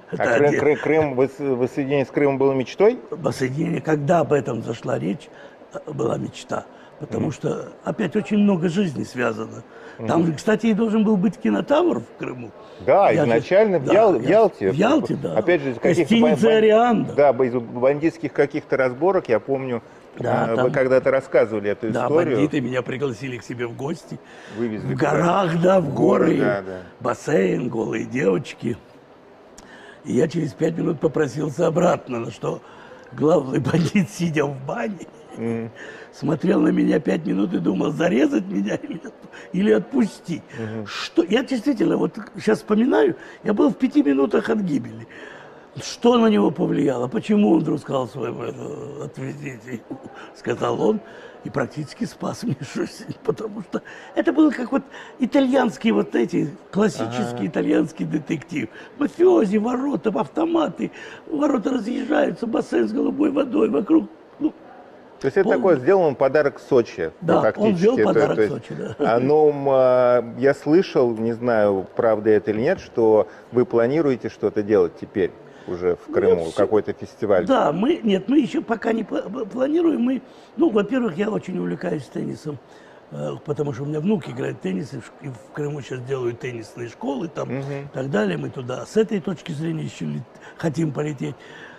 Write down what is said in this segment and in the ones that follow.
Воссоединение с Крымом было мечтой? Воссоединение, когда об этом зашла речь, была мечта. Потому что опять очень много жизни связано. Там же, кстати, и должен был быть кинотавр в Крыму. Да, изначально в Ялте. В Ялте, да. Опять же, гостиница «Арианда». Да, из бандитских каких-то разборок, я помню, вы когда-то рассказывали эту историю. Да, бандиты меня пригласили к себе в гости. Вывезли в горах, да, в горы. Да. Бассейн, голые девочки. И я через 5 минут попросился обратно, на что главный бандит, сидя в бане, смотрел на меня 5 минут и думал, зарезать меня или отпустить. Что? Я действительно, вот сейчас вспоминаю, я был в 5 минутах от гибели. Что на него повлияло? Почему он вдруг сказал своему отвезите, сказал он, и практически спас мне жизнь, потому что это был как вот итальянский, вот эти, классический итальянский детектив. Мафиози, ворота, автоматы, ворота разъезжаются, бассейн с голубой водой вокруг. То есть это такой сделан подарок Сочи. Да, он сделал подарок Сочи, да. Но я слышал, не знаю, правда это или нет, что вы планируете что-то делать теперь уже в Крыму, какой-то фестиваль. Да, мы еще пока не планируем. Во-первых, я очень увлекаюсь теннисом, потому что у меня внук играет в теннис, и в Крыму сейчас делают теннисные школы там, и так далее. Мы туда с этой точки зрения еще хотим полететь.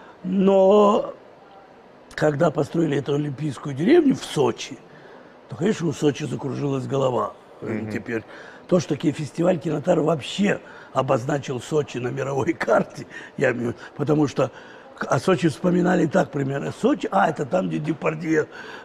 Но когда построили эту олимпийскую деревню в Сочи, то, конечно, у Сочи закружилась голова. Теперь то, что фестиваль «Кинотавр» вообще обозначил Сочи на мировой карте, потому что о Сочи вспоминали так примерно. Сочи, это там, где Депардье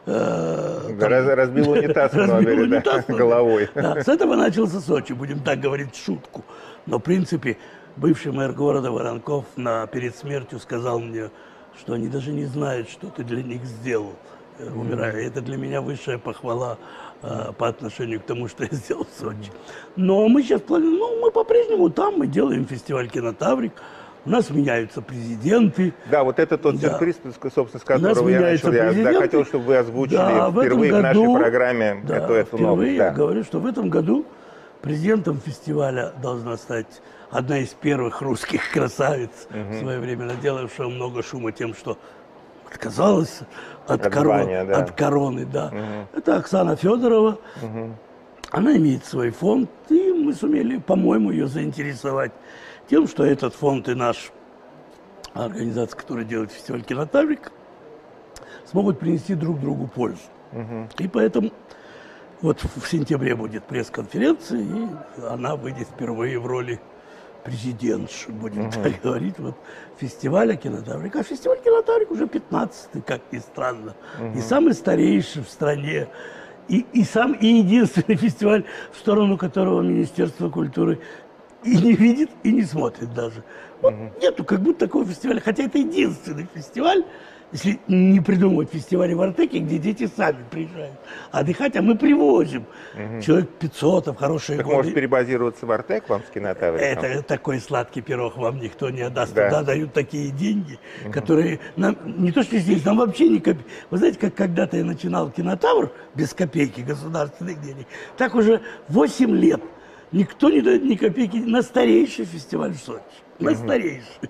разбил унитаз головой. Да, с этого начался Сочи, будем так говорить в шутку. Но, в принципе, бывший мэр города Воронков перед смертью сказал мне, что они даже не знают, что ты для них сделал, умирая. Это для меня высшая похвала по отношению к тому, что я сделал в Сочи. Но мы сейчас планируем, мы по-прежнему там, мы делаем фестиваль «Кинотаврик», у нас меняются президенты. Да, вот это тот сюрприз, собственно, с которого я начал. Я хотел, чтобы вы озвучили впервые в нашей программе эту новость. Я говорю, что в этом году президентом фестиваля должна стать одна из первых русских красавиц, в свое время наделавшая много шума тем, что отказалась от короны. Да. Это Оксана Федорова. Она имеет свой фонд, и мы сумели, по-моему, ее заинтересовать тем, что этот фонд и наша организация, которая делает фестиваль «Кинотаврик», смогут принести друг другу пользу. И поэтому вот в сентябре будет пресс-конференция, и она выйдет впервые в роли президентши, будем так говорить, вот фестиваля «Кинотаврик». А фестиваль «Кинотаврик» уже 15-й, как ни странно, и самый старейший в стране, и единственный фестиваль, в сторону которого Министерство культуры и не видит, и не смотрит даже. Вот нету как будто такого фестиваля, хотя это единственный фестиваль, если не придумывать фестивали в Артеке, где дети сами приезжают отдыхать, а мы привозим. Человек 500, в хорошие годы. Может перебазироваться в Артек вам с «Кинотавриком»? Это такой сладкий пирог вам никто не отдаст. Да. Туда дают такие деньги, которые нам, не то что здесь, нам вообще не копейки. Вы знаете, как когда-то я начинал «Кинотавр» без копейки государственных денег, так уже 8 лет никто не дает ни копейки на старейший фестиваль в Сочи. На старейший.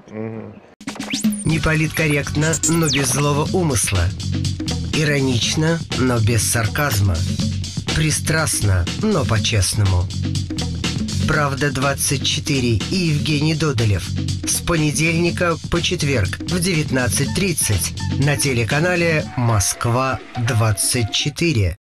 Не политкорректно, но без злого умысла. Иронично, но без сарказма. Пристрастно, но по-честному. «Правда-24» и Евгений Додолев. С понедельника по четверг в 19:30 на телеканале «Москва-24».